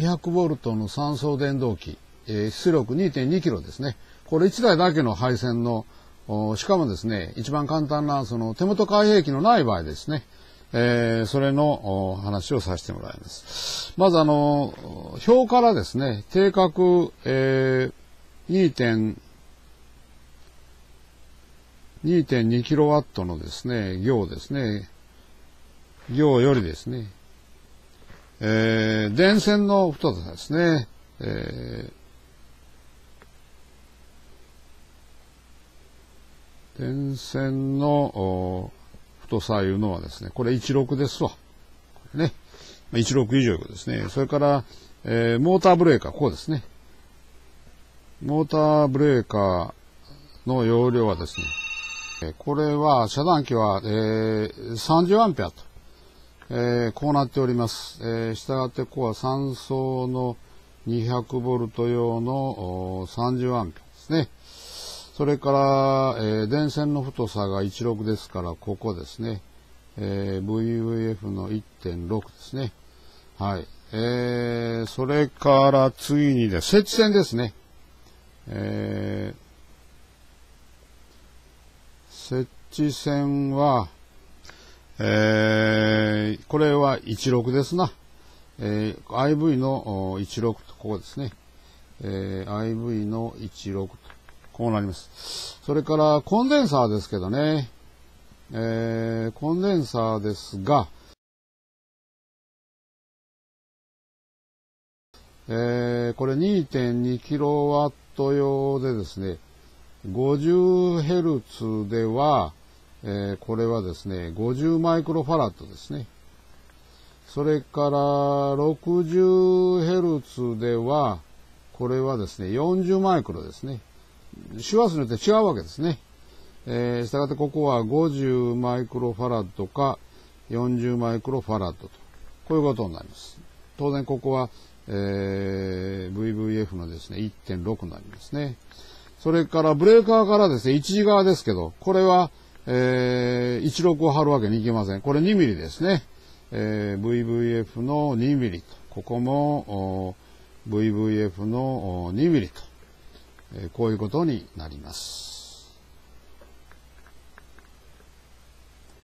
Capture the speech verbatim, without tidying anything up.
ひゃくボルトの三相電動機、えー、出力 にてんにキロですね。これいちだいだけの配線の、しかもですね、一番簡単なその手元開閉器のない場合ですね、えー、それの話をさせてもらいます。まずあの、表からですね、定格、えー、にてんにキロワットのですね、行ですね、行よりですね、えー、電線の太さですね、えー、電線の太さいうのはですね、これじゅうろくですわ。これね。じゅうろく以上ですね。それから、えー、モーターブレーカー、こうですね。モーターブレーカーの容量はですね、これは、遮断機は、えー、さんじゅうアンペアと、えー、こうなっております。えー、したがって、ここはさん相のにひゃくボルト用のさんじゅうアンペアですね。それから、えー、電線の太さがじゅうろくですから、ここですね。えー、ブイブイエフ の いってんろく ですね。はい。えー、それから次にで、接地線ですね。えー、接地線は、えー、これはじゅうろくですな。えー、アイブイ のじゅうろくと、ここですね。えー、アイブイ のじゅうろくと、こうなります。それからコンデンサーですけどね。えー、コンデンサーですが、えー、これ にてんにキロワット 用でですね、ごじゅうヘルツ では、えー、これはですね、ごじゅうマイクロファラッドですね。それからろくじゅうヘルツ では、これはですね、よんじゅうマイクロですね。周波数によって違うわけですね。えー、したがってここはごじゅうマイクロファラッドかよんじゅうマイクロファラッドと、こういうことになります。当然ここは、えー、ブイブイエフ のですね、いってんろく になりますね。それからブレーカーからですね、一時側ですけど、これは、えー、じゅうろくを貼るわけにいきません。これにミリですね。えー、ブイブイエフ のにミリと、ここも ブイブイエフ のにミリと、えー、こういうことになります。